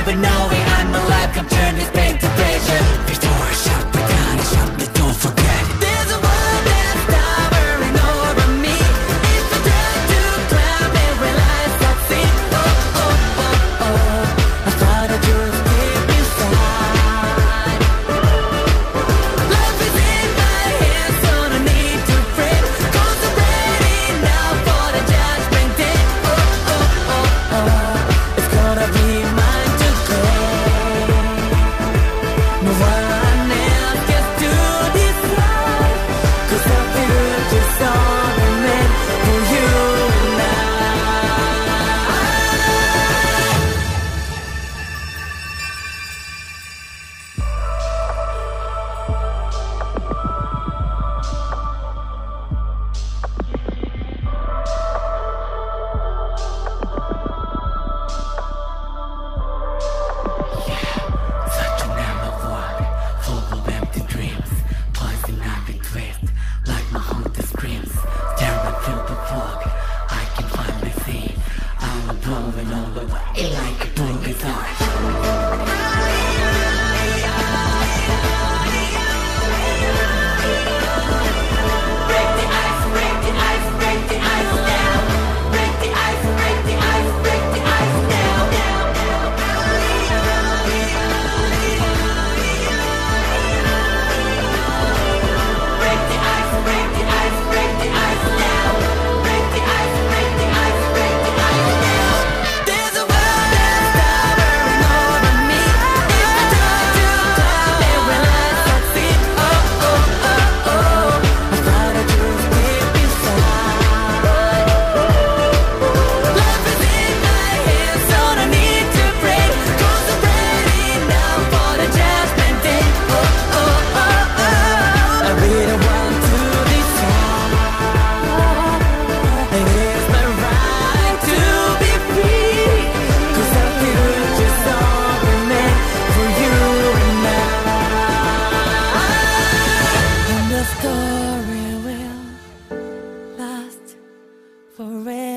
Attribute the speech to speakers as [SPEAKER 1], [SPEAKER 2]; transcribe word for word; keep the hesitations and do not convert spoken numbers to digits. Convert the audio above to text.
[SPEAKER 1] but knowing I'm alive can turn this pain to pleasure. Before I shut me down, I shut me, don't forget. There's a world that's towering over me. If I try to climb it, will I succeed? Oh, oh, oh, oh, I thought I'd just keep inside. Life is in my hands, so no need to fret, 'cause I'm ready now for the judgment day. Oh, oh, oh, oh, it's gonna be mine to claim. No one else gets to decide, 'cause I feel just only meant for you now. Such an narrow world, full of empty dreams, poison ivy twist, like my haunted screams. Stare and feel the fog, I can finally see. I'm blowing all the way like a blue guitar. Break the ice, break the ice, break the ice now. Break the ice, break the ice, break the ice now. Break the ice, break the ice, break the ice now. Break the ice, break the ice, break the ice now. There's a world that's towering over me. If I try to climb it, will I succeed? Oh, oh, oh, oh, I thought I'd just keep inside. Life is in my hands, so no need to break, 'cause I'm ready now for the judgment day. Oh, oh, oh, oh, I really want to decide. It is my right to be free, 'cause I feel just only meant for you and I. And the story will last forever.